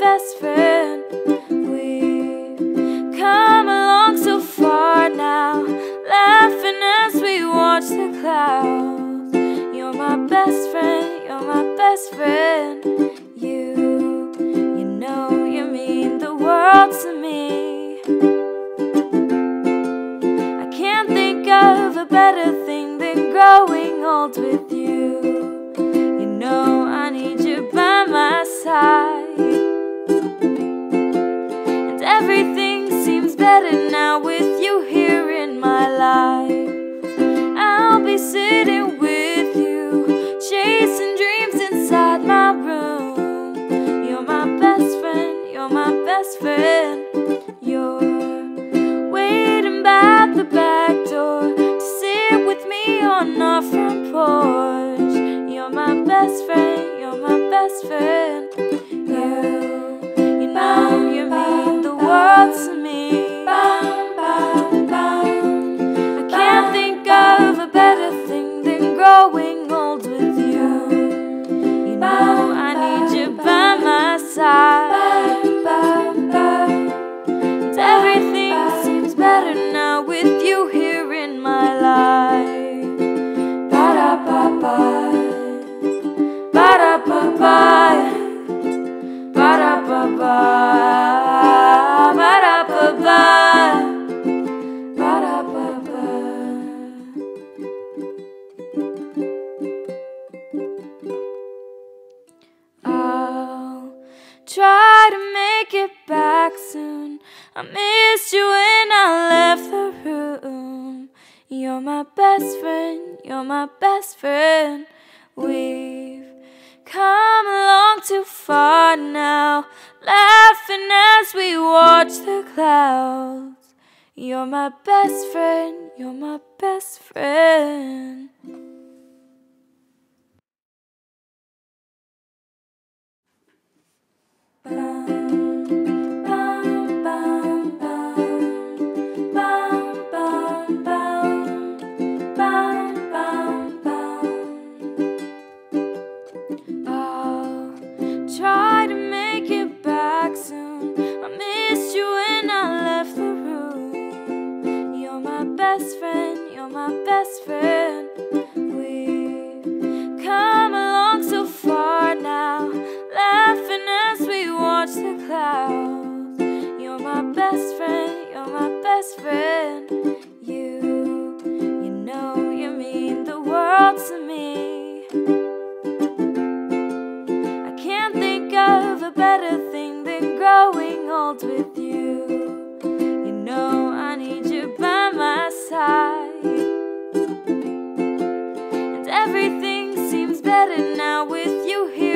best friend. We've come along so far now, laughing as we watch the clouds. You're my best friend, you're my best friend. You know you mean the world to me. I can't think of a better thing than growing old with you. You know I need you by my side, and everything seems better now with you here in my life. I'll be sitting with you, chasing dreams inside my room. You're my best friend, you're my best friend. You're waiting by the back door to sit with me on our front porch. You're my best friend, you're my best friend. You know you mean the world to me. I can't think of a better thing than growing old with you. You know I need you by my side, and everything seems better now with you here in my life. Ba-da-ba-ba, ba-da-ba-ba, ba-da-ba-ba, ba-da-ba-ba, ba-da-ba-ba. I'll try to make it back soon. I missed you when I left the room. You're my best friend, you're my best friend. We've come along too far now, laughing as we watch the clouds. You're my best friend, you're my best friend. Try to make it back soon. I missed you when I left the room. You're my best friend, you're my best friend. We've come along so far now, laughing as we watch the clouds. You're my best friend, you're my best friend. You know you mean the world to me. Of a better thing than growing old with you. You know I need you by my side, and everything seems better now with you here.